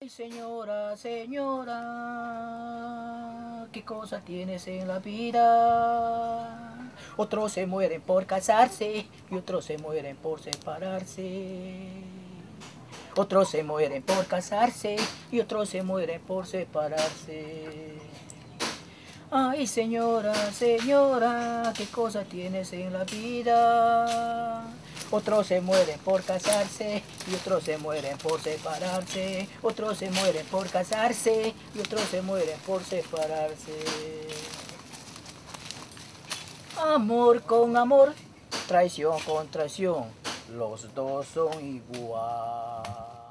Ay, señora, señora, ¿qué cosa tienes en la vida? Otros se mueren por casarse y otros se mueren por separarse. Otros se mueren por casarse y otros se mueren por separarse. Ay, señora, señora, ¿qué cosa tienes en la vida? Otros se mueren por casarse y otros se mueren por separarse. Otros se mueren por casarse y otros se mueren por separarse. Amor con amor, traición con traición, los dos son igual.